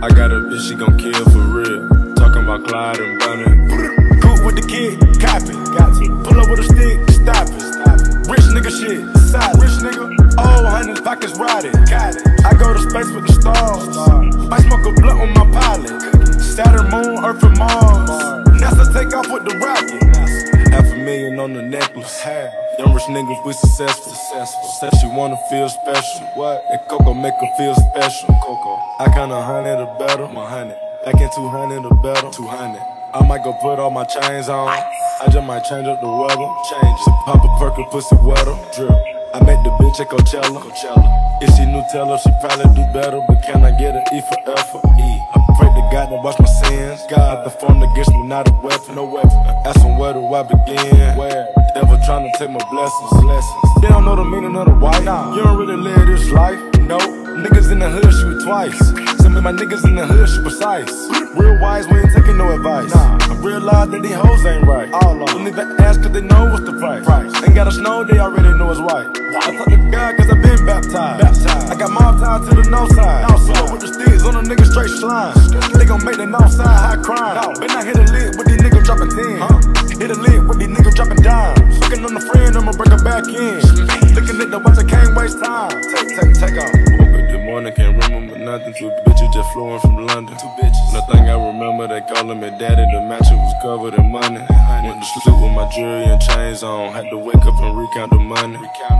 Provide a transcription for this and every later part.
I got a bitch, she gon' kill for real. Talking about Clyde and Bunny. Coop with the kid, copy. Pull up with a stick, stop it. Rich nigga shit, solid. Rich nigga, oh, 100 pockets rotted. I go to space with the stars. I smoke a blunt on my pilot. Saturn, Moon, Earth, and Mars. NASA take off with the rocket. $500,000 on the necklace. Young rich niggas, we successful. Said she wanna feel special. What? That Coco make her feel special. Coco. I kinda 100 or better. 100. Back in 200 or better. 200. I might go put all my chains on. I just might change up the weather. Change it. Pop a perk and pussy wetter. Drip. I met the bitch at Coachella. If she Nutella, she probably do better. But can I get an E for effort? I pray to God to wash my sins. God, the form against me, not a weapon. No weapon. Ask him where do I begin? Where? Devil trying to take my blessings. They don't know the meaning of the white. You don't really live this life. No. Niggas in the hood shoot twice. Some of my niggas in the hood shoot precise. Real wise, we ain't taking no advice. I realize that these hoes ain't right. Don't even ask cause they know what's the price. Ain't gotta snow, they already know it's right. I talk to God cause I been baptized. I got mob tied to the north side. Pull up with the sticks on a nigga straight slime. They gon' make the north side high crime. Been out hit a lid with these niggas dropping 10. Hit a lid with these niggas dropping dimes. Fucking on the friend, I'ma bring her back in. Looking at the watch, I can't waste time. Take off. Good morning, can't remember nothing. Two bitches just flowing from London. Two bitches. Nothing I remember, they calling me daddy. The mattress was covered in money. Went to sleep with my jewelry and chains on. Had to wake up and recount the money.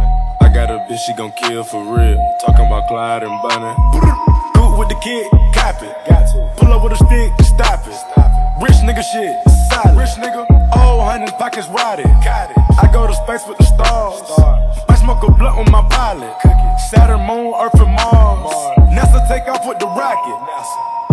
I got a bitch, she gon' kill for real. Talking about Clyde and Bunny. Coop with the kid, copy. Pull up with a stick, stop it. Rich nigga shit, solid. Rich nigga, oh, 100 pockets rotted. I go to space with the stars. I smoke a blunt on my pilot. Saturn, Moon, Earth, and Mars. NASA take off with the rocket.